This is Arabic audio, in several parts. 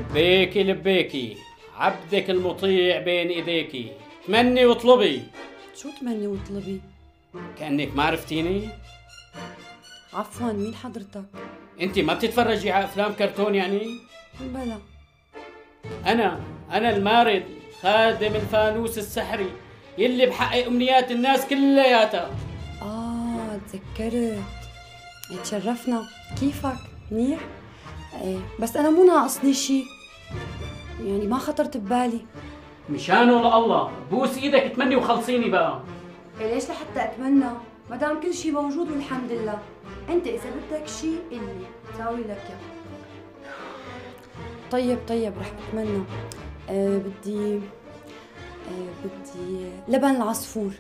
لبيكي لبيكي، عبدك المطيع بين ايديكي، تمني واطلبي. شو تمني واطلبي؟ كأنك ما عرفتيني؟ عفوا، مين حضرتك؟ انت ما بتتفرجي على افلام كرتون يعني؟ بلا. انا المارد، خادم الفانوس السحري يلي بحقق امنيات الناس كلياتها. تذكرت. تشرفنا. كيفك؟ منيح؟ ايه بس انا مو ناقصني شي، يعني ما خطرت ببالي. مشانه لله بوس ايدك تمني وخلصيني بقى. إيه ليش لحتى اتمنى؟ ما دام كل شي موجود والحمد لله. انت اذا بدك شي قلي ساوي لك اياه. طيب رح اتمنى. بدي لبن العصفور.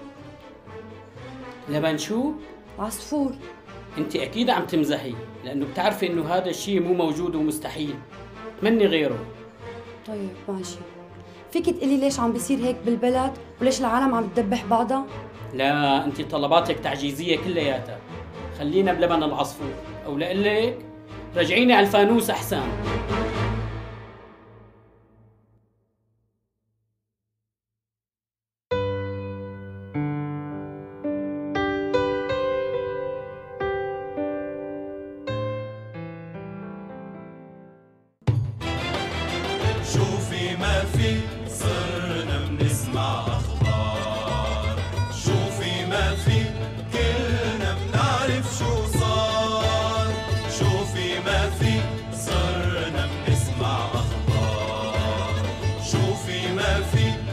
لبن شو؟ عصفور. انت اكيد عم تمزحي، لانه بتعرفي انه هذا الشيء مو موجود ومستحيل. تمني غيره. طيب ماشي. فيك تقولي ليش عم بيصير هيك بالبلد وليش العالم عم تدبح بعضها؟ لا، انت طلباتك تعجيزيه كلياتها. خلينا بلبن العصفور، او لقلك رجعيني على الفانوس احسن. شوفي ما في صرنا بنسمع أخبار، شوفي ما في كلنا بنعرف شو صار، شوفي ما في صرنا بنسمع أخبار، شوفي ما في